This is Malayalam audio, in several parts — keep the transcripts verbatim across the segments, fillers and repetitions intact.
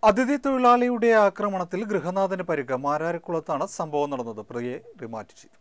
അതിഥി തൊഴിലാളിയുടെ ആക്രമണത്തിൽ ഗൃഹനാഥന് പരിക്ക്. മാരാരിക്കുളത്താണ് സംഭവം നടന്നത്. പ്രതിയെ റിമാൻഡ് ചെയ്തു.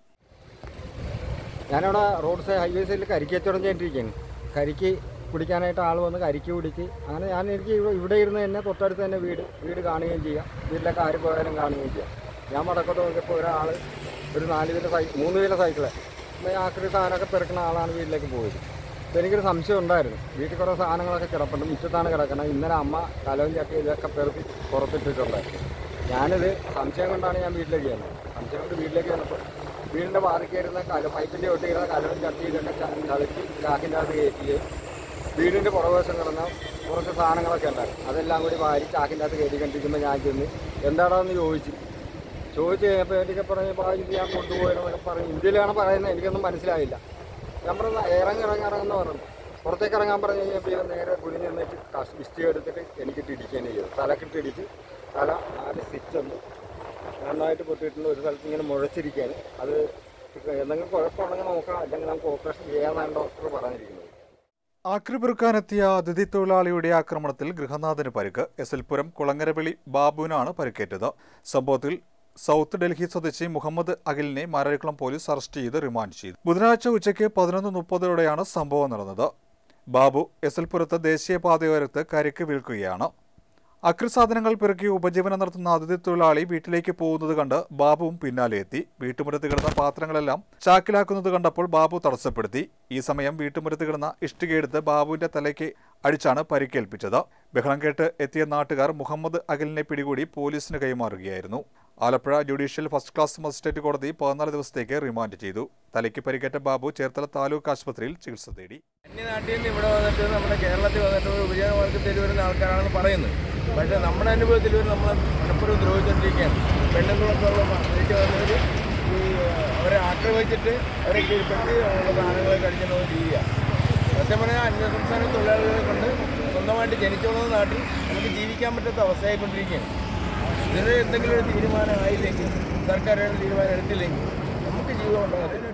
ഞാനവിടെ റോഡ് സൈഡ് ഹൈവേ സൈഡിൽ കരിക്ക് കച്ചവടം ചെയ്തിരിക്കുകയാണ്. കരിക്ക് കുടിക്കാനായിട്ട് ആൾ വന്ന് കരിക്ക് കുടിച്ച് അങ്ങനെ ഞാൻ എനിക്ക് ഇവിടെ ഇരുന്ന് തന്നെ തൊട്ടടുത്ത് തന്നെ വീട് വീട് കാണുകയും ചെയ്യാം. വീട്ടിലൊക്കെ ആര് പോയാലും കാണുകയും ചെയ്യാം. ഞാൻ മടക്കോട്ട് നോക്കിയപ്പോൾ ഒരാൾ ഒരു നാല് വീല സൈക്കിൾ മൂന്ന് വീല സൈക്കിള് ആക്രി സാധനമൊക്കെ പെറുക്കുന്ന ആളാണ് വീട്ടിലേക്ക് പോയത്. അപ്പോൾ എനിക്കൊരു സംശയം ഉണ്ടായിരുന്നു. വീട്ടിൽ കുറേ സാധനങ്ങളൊക്കെ കിടപ്പുണ്ട്, മുറ്റത്താണ് കിടക്കുന്നത്. ഇന്നലെ അമ്മ കലവും ചട്ടി ഇതൊക്കെ പെറുക്കി പുറത്തിട്ടിട്ടുണ്ടായിരുന്നു. ഞാനിത് സംശയം കൊണ്ടാണ് ഞാൻ വീട്ടിലേക്ക് ചെയ്യുന്നത്. സംശയം കൊണ്ട് വീട്ടിലേക്ക് വന്നപ്പോൾ വീടിൻ്റെ വാതിൽ കയറുന്ന കല പൈപ്പിൻ്റെ ഒട്ടിയിരുന്ന കലവും ചട്ടി ഇതൊക്കെ കളിച്ച് ചാക്കിൻ്റെ അകത്ത് കയറ്റുകയും വീടിൻ്റെ പുറകുവശം കിടന്ന കുറച്ച് സാധനങ്ങളൊക്കെ ഉണ്ടായിരുന്നു. അതെല്ലാം കൂടി വാരി ചാക്കിൻ്റെ അകത്ത് കയറ്റി കണ്ടിരിക്കുമ്പോൾ ഞാൻ ചെന്ന് എന്താണെന്ന് ചോദിച്ചു ചോദിച്ചു കഴിഞ്ഞപ്പോൾ എനിക്ക് പറഞ്ഞപ്പോൾ ഇത് ഞാൻ കൊണ്ടുപോയെന്നൊക്കെ പറഞ്ഞു. ഇന്ത്യയിലാണ് പറയുന്നത്, എനിക്കൊന്നും മനസ്സിലായില്ല. നമ്മൾ ഇറങ്ങി ഇറങ്ങി ഇറങ്ങുന്ന പറഞ്ഞു. പുറത്തേക്ക് ഇറങ്ങാൻ പറഞ്ഞു കഴിഞ്ഞപ്പോൾ ഞാൻ നേരെ കുനിഞ്ഞ് നിന്നിട്ട് ഇഷ്ടി എടുത്തിട്ട് എനിക്കിട്ട് ഇടിക്കുകയാണ് ചെയ്തത്. തലക്കിട്ട് ഇടിച്ച് തല നാല് സ്റ്റിച്ചൊന്ന് നന്നായിട്ട് പൊട്ടിയിട്ടുണ്ട്. ഒരു സ്ഥലത്ത് ഇങ്ങനെ മുഴച്ചിരിക്കുകയാണ്. അത് എന്തെങ്കിലും കുഴപ്പമുണ്ടെങ്കിൽ നോക്കാം, അല്ലെങ്കിൽ നമുക്ക് ഓപ്പറേഷൻ ചെയ്യാമെന്നാണ് ഡോക്ടർ പറഞ്ഞിരിക്കുന്നത്. ആക്രി പെറുക്കാനെത്തിയ അതിഥി തൊഴിലാളിയുടെ ആക്രമണത്തിൽ ഗൃഹനാഥന് പരിക്ക്. എസ് എൽ പുരം കുളങ്ങരവിളി ബാബുവിനാണ് പരിക്കേറ്റത്. സംഭവത്തിൽ സൗത്ത് ഡൽഹി സ്വദേശി മുഹമ്മദ് അഖിലിനെ മാരാരിക്കുളം പോലീസ് അറസ്റ്റ് ചെയ്ത് റിമാൻഡ് ചെയ്തു. ബുധനാഴ്ച ഉച്ചയ്ക്ക് പതിനൊന്ന് മുപ്പതോടെയാണ് സംഭവം നടന്നത്. ബാബു എസ് എൽ പുരത്ത് ദേശീയപാതയോരത്ത് കരിക്ക് വിൽക്കുകയാണ്. അക്രി സാധനങ്ങൾ പെറുക്കി ഉപജീവനം നടത്തുന്ന അതിഥി തൊഴിലാളി വീട്ടിലേക്ക് പോകുന്നത് കണ്ട് ബാബുവും പിന്നാലെ എത്തി. വീട്ടുമുറ്റത്ത് കിടന്ന പാത്രങ്ങളെല്ലാം ചാക്കിലാക്കുന്നത് കണ്ടപ്പോൾ ബാബു തടസ്സപ്പെടുത്തി. ഈ സമയം വീട്ടുമുറ്റത്ത് കിടന്ന ഇഷ്ടികയെടുത്ത് ബാബുവിന്റെ തലയ്ക്ക് അടിച്ചാണ് പരിക്കേൽപ്പിച്ചത്. ബഹളം കേട്ട് എത്തിയ നാട്ടുകാർ മുഹമ്മദ് അഖിലിനെ പിടികൂടി പോലീസിന് കൈമാറുകയായിരുന്നു. Alappuzha judicial first class magistrate കോടതി പതിനാല് ദിവസത്തേക്ക് റിമാൻഡ് ചെയ്തു. തലയ്ക്ക് പരിക്കേറ്റ ബാബു ചേർത്തല താലൂക്ക് ആശുപത്രിയിൽ ചികിത്സ തേടി. അന്യനാട്ടിൽ നിന്ന് ഇവിടെ വന്നിട്ട് നമ്മുടെ കേരളത്തിൽ വന്നിട്ട് ഒരു ഉപജീവനമാർഗത്തിൽ വരുന്ന ആൾക്കാരാണെന്ന് പറയുന്നത്. പക്ഷേ നമ്മുടെ അനുഭവത്തിൽ വരെ നമ്മൾ മനഃപൂർവ്വം ദ്രോഹിച്ചുകൊണ്ടിരിക്കുകയാണ്. പെണ്ണുങ്ങളൊക്കെ ഉള്ള വീട്ടിൽ വന്നവർ ഈ അവരെ ആക്രമിച്ചിട്ട് അവരെ കീഴ്പ്പെടുത്തി അവരുടെ സാധനങ്ങളെ കഴിക്കുന്ന ചെയ്യുക. സത്യം പറഞ്ഞാൽ അന്യസംസ്ഥാന തൊഴിലാളികളെ കൊണ്ട് സ്വന്തമായിട്ട് ജനിച്ചുള്ള നാട്ടിൽ നമുക്ക് ജീവിക്കാൻ പറ്റാത്ത അവസ്ഥയായിക്കൊണ്ടിരിക്കുകയാണ്. ഇതിന് എന്തെങ്കിലും ഒരു തീരുമാനം ആയില്ലെങ്കിൽ, സർക്കാർ തീരുമാനം എടുത്തില്ലെങ്കിൽ നമുക്ക് ജീവിതം ഉണ്ടാകത്തില്ല.